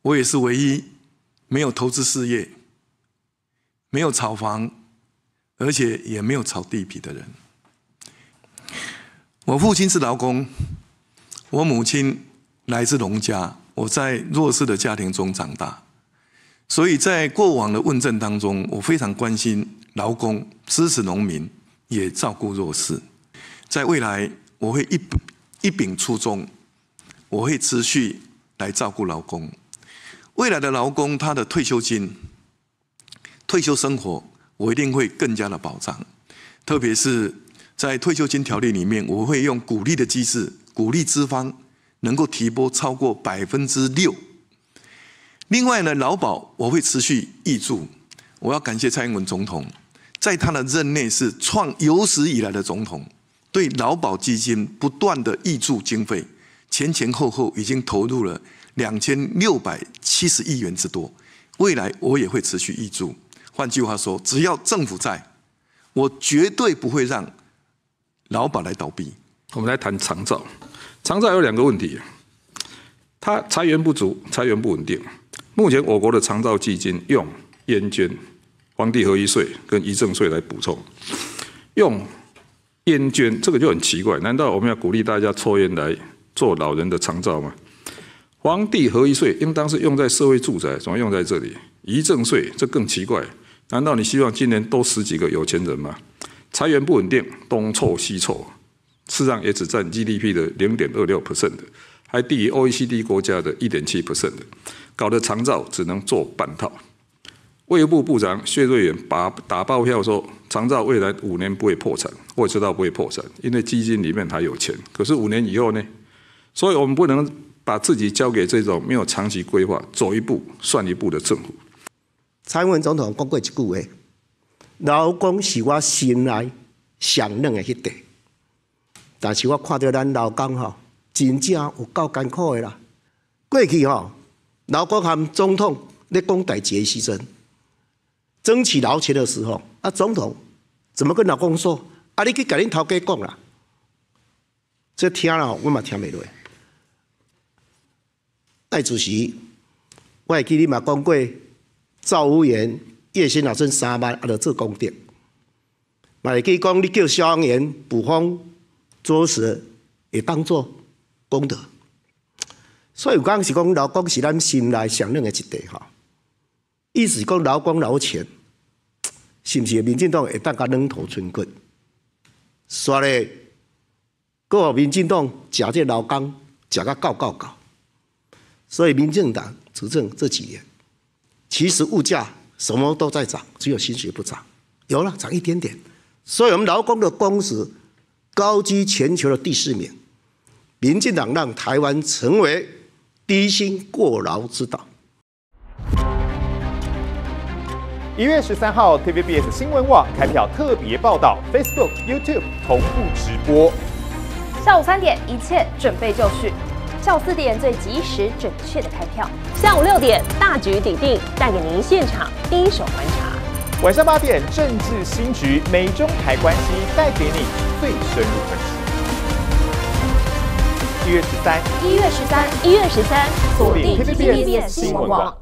我也是唯一没有投资事业、没有炒房，而且也没有炒地皮的人。我父亲是劳工，我母亲来自农家，我在弱势的家庭中长大，所以在过往的问政当中，我非常关心劳工，支持农民，也照顾弱势。在未来，我会一秉初衷，我会持续来照顾劳工。未来的劳工他的退休金、退休生活，我一定会更加的保障，特别是在退休金条例里面，我会用鼓励的机制，鼓励资方能够提拨超过6%。另外呢，劳保我会持续挹注。我要感谢蔡英文总统，在他的任内是创有史以来的总统，对劳保基金不断的挹注经费，前后已经投入了2670亿元之多。未来我也会持续挹注。换句话说，只要政府在，我绝对不会让劳保来倒闭。 我们来谈长照，长照有2个问题，它财源不足，财源不稳定。目前我国的长照基金用烟捐、房地合一税跟遗赠税来补充，用烟捐这个就很奇怪，难道我们要鼓励大家抽烟来做老人的长照吗？房地合一税应当是用在社会住宅，怎么用在这里？遗赠税这更奇怪，难道你希望今年多10几个有钱人吗？财源不稳定，东凑西凑，事实上也只占 GDP 的0.26%的，还低于 OECD 国家的1.7%的，搞得长照只能做半套。卫福部部长薛瑞元打包票说，长照未来5年不会破产。我也知道不会破产，因为基金里面还有钱。可是5年以后呢？所以我们不能把自己交给这种没有长期规划、走一步算一步的政府。 蔡英文总统讲过一句话：“劳工是我心内上软的迄块。”但是我看到咱劳工吼，真正有够艰苦的啦。过去吼，劳工和总统咧讲代志的时阵，争取劳权的时候，总统怎么跟劳工说？你去跟恁头家讲啦。这听了我嘛听袂落。赖主席，我会记你嘛讲过，赵武元、叶先老生3万，就做功德。嘛会记讲，你叫消防员捕风捉蛇，也当作功德。所以有讲是讲劳工是咱心内上软的一块吼。意思是讲劳工劳权，是不是民进党会当甲软土寸骨？煞咧，搁互民进党食这劳工食甲够。所以民进党执政这几年，其实物价什么都在涨，只有薪水不涨。有了涨一点点，所以我们劳工的工时高居全球的第4名。民进党让台湾成为低薪过劳之岛。 1月13号 ，TVBS 新闻网开票特别报道 ，Facebook、YouTube 同步直播。 下午3点，一切准备就绪。下午4点，最及时准确的开票。下午6点，大局底定，带给您现场第一手观察。 晚上8点，政治新局，美中台关系带给你最深入分析。1月13，锁定 TVBS 新闻网。